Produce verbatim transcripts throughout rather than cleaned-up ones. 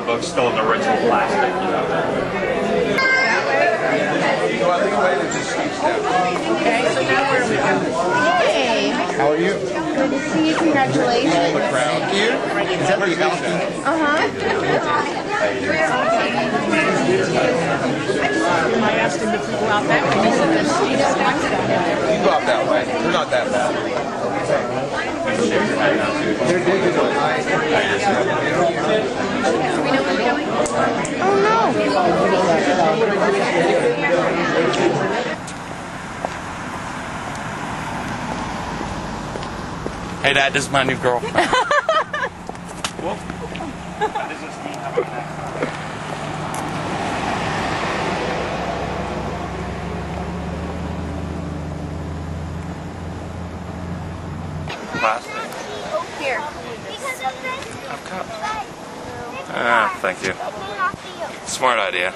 book's still in the original plastic, you know. Okay, so now where are we going? Hey! How are you? Good to see you. Congratulations. Thank you. Is that the Alfie? Uh-huh. I asked him if we go out that way. He said there's seats. You go out that way. They're not that bad. They're digital. Do we know where we're going? Oh, no. Hey Dad, this is my new girlfriend. Whoop. Plastic. Here. A cup. Ah, thank you. Smart idea.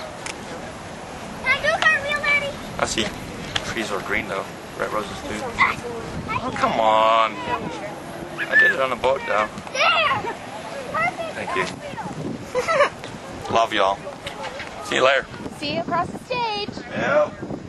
I see. Trees are green though. Red roses too. Oh, come on. I did it on a boat though. Thank you. Love y'all. See you later. See you across the stage. Yep.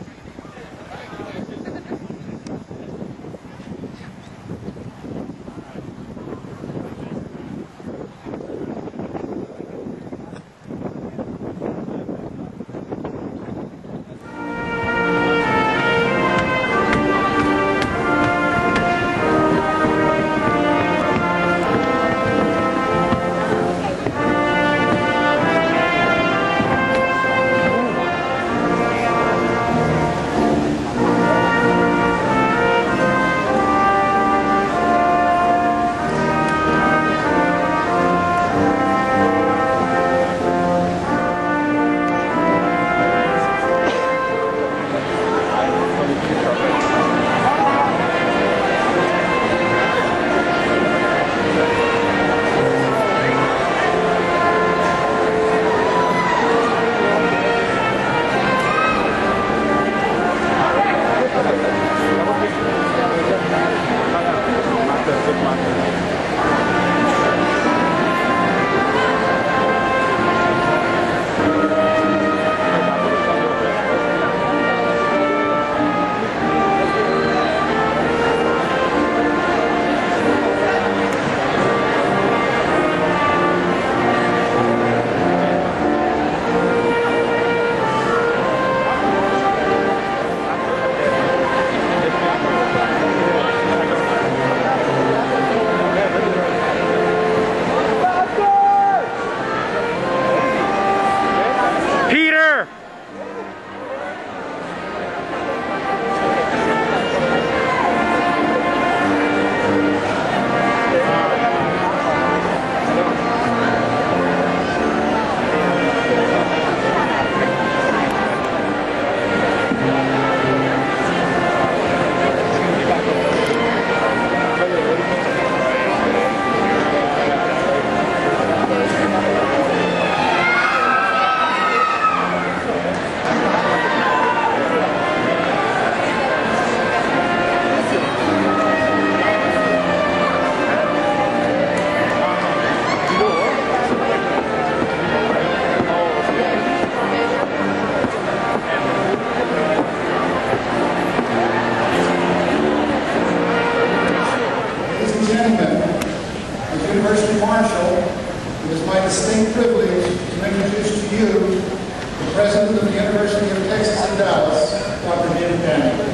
University Marshall, it is my distinct privilege to introduce to you the President of the University of Texas at Dallas, Doctor David Daniel.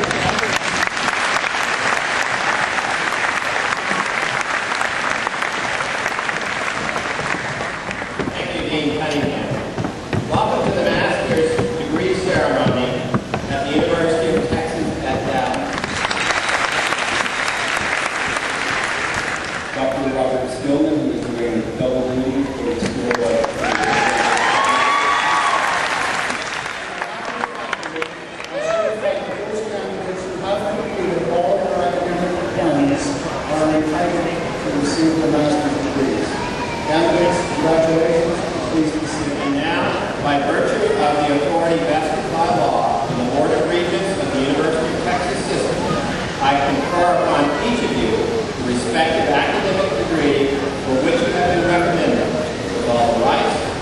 Thank you, Dean Cunningham. Welcome to the Master's Degree Ceremony at the University of Texas at Dallas. Doctor Robert Stillman, who is doing double duty for the School of are entitled to receive the master's degrees. Candidates, congratulations. Please be seated. And now, by virtue of the authority vested by law in the Board of Regents of the University of Texas System, I confer upon each of you the respective academic degree for which you have been recommended, with all the rights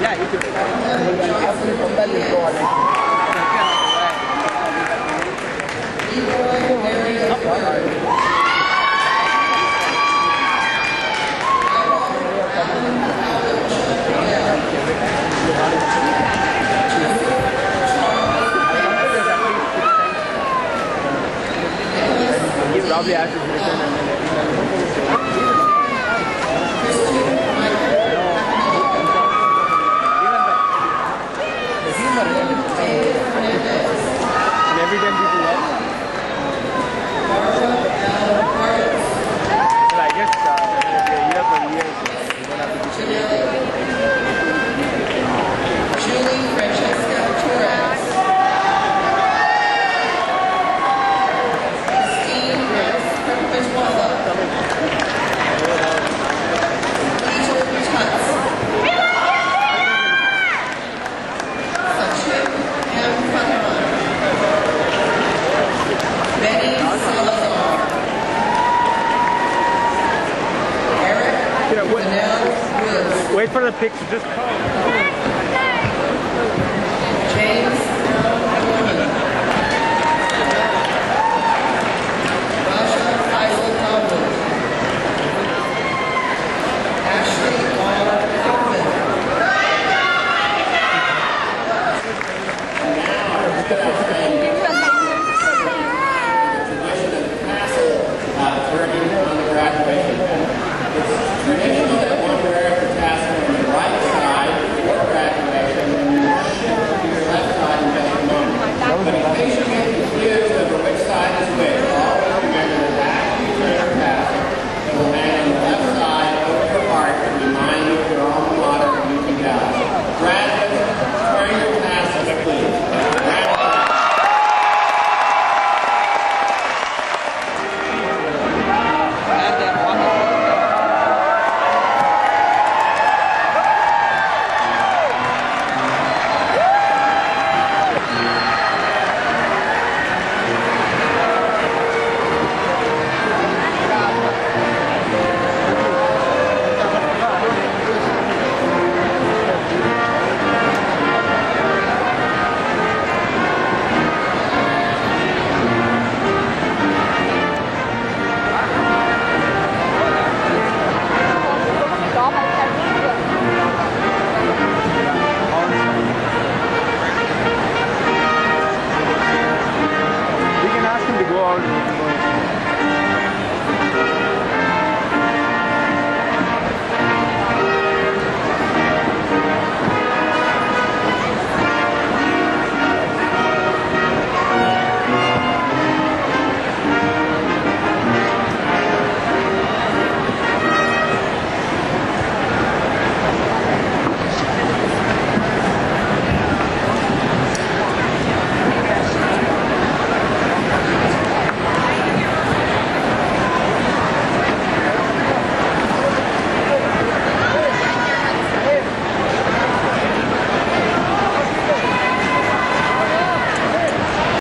Yeah, you do. He probably has to return and then and every time people love but I guess uh, year for year you don't have to be Julie Francesca Torres. Christine Perpetuala. Angel Tuts. Sachin M. Fatman. Benny Salazar. Eric yeah, what, Vanel Woods. wait for the picture, just